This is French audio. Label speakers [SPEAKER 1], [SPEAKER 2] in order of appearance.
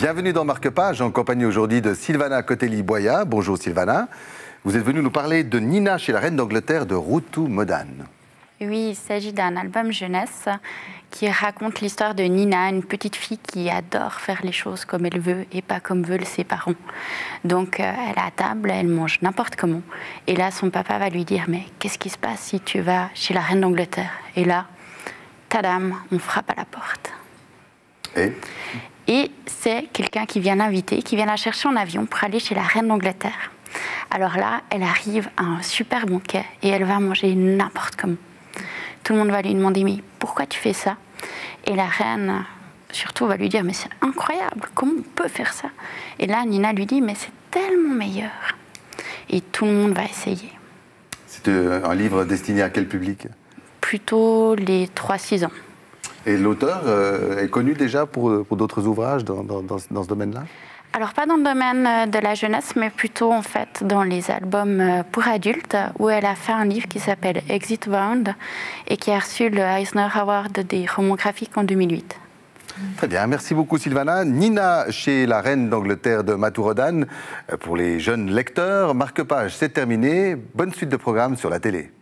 [SPEAKER 1] Bienvenue dans Marque-Page, en compagnie aujourd'hui de Sylvana Cotelli-Boya. Bonjour Sylvana. Vous êtes venue nous parler de Nina chez la Reine d'Angleterre de Route to Modane.
[SPEAKER 2] Oui, il s'agit d'un album jeunesse qui raconte l'histoire de Nina, une petite fille qui adore faire les choses comme elle veut et pas comme veulent ses parents. Donc elle est à table, elle mange n'importe comment. Et là, son papa va lui dire « Mais qu'est-ce qui se passe si tu vas chez la Reine d'Angleterre ?» Et là, tadam, on frappe à la porte. Et c'est quelqu'un qui vient l'inviter, qui vient la chercher en avion pour aller chez la Reine d'Angleterre. Alors là, elle arrive à un super banquet et elle va manger n'importe comment. Tout le monde va lui demander « Mais pourquoi tu fais ça ?» Et la reine, surtout, va lui dire « Mais c'est incroyable, comment on peut faire ça ?» Et là, Nina lui dit « Mais c'est tellement meilleur !» Et tout le monde va essayer.
[SPEAKER 1] C'est un livre destiné à quel public?
[SPEAKER 2] Plutôt les 3-6 ans.
[SPEAKER 1] Et l'auteur est connu déjà pour d'autres ouvrages dans ce domaine-là?
[SPEAKER 2] Alors, pas dans le domaine de la jeunesse, mais plutôt en fait dans les albums pour adultes, où elle a fait un livre qui s'appelle Exit Wound et qui a reçu le Eisner Award des romans graphiques en 2008.
[SPEAKER 1] Très bien, merci beaucoup Sylvana. Nina chez la Reine d'Angleterre de Matourodane. Pour les jeunes lecteurs, Marque-Page, c'est terminé. Bonne suite de programmes sur la télé.